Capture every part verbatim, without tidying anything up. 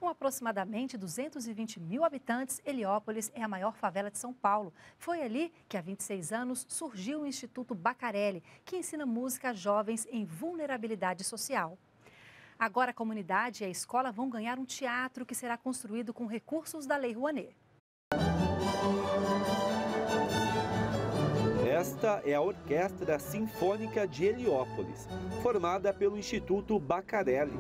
Com aproximadamente duzentos e vinte mil habitantes, Heliópolis é a maior favela de São Paulo. Foi ali que, há vinte e seis anos, surgiu o Instituto Bacarelli, que ensina música a jovens em vulnerabilidade social. Agora, a comunidade e a escola vão ganhar um teatro que será construído com recursos da Lei Rouanet. Esta é a Orquestra Sinfônica de Heliópolis, formada pelo Instituto Bacarelli.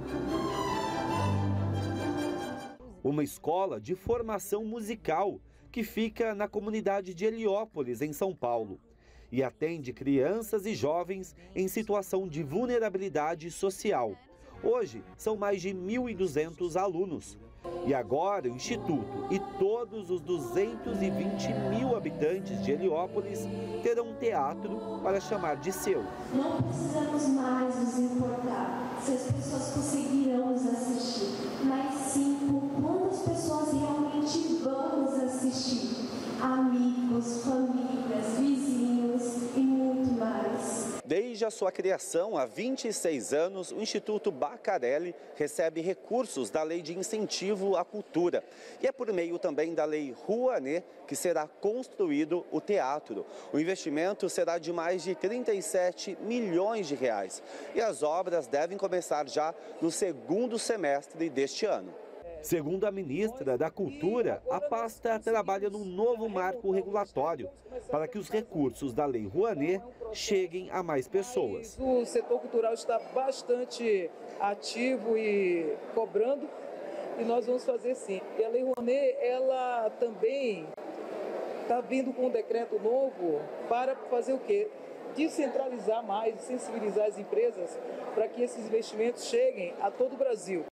Uma escola de formação musical que fica na comunidade de Heliópolis, em São Paulo, e atende crianças e jovens em situação de vulnerabilidade social. Hoje, são mais de mil e duzentos alunos. E agora, o Instituto e todos os duzentos e vinte mil habitantes de Heliópolis terão um teatro para chamar de seu. Não precisamos mais nos importar se as pessoas conseguirão nos assistir, mas sim por quantas pessoas realmente vão nos assistir. Amigos, famílias, vizinhos e muito mais. Desde a sua criação, há vinte e seis anos, o Instituto Bacarelli recebe recursos da Lei de Incentivo à Cultura. E é por meio também da Lei Rouanet que será construído o teatro. O investimento será de mais de trinta e sete milhões de reais. E as obras devem começar já no segundo semestre deste ano. Segundo a ministra da Cultura, a pasta trabalha num novo marco regulatório para que os recursos da Lei Rouanet cheguem a mais pessoas. O setor cultural está bastante ativo e cobrando, e nós vamos fazer sim. E a Lei Rouanet, ela também está vindo com um decreto novo para fazer o quê? Descentralizar mais, sensibilizar as empresas para que esses investimentos cheguem a todo o Brasil.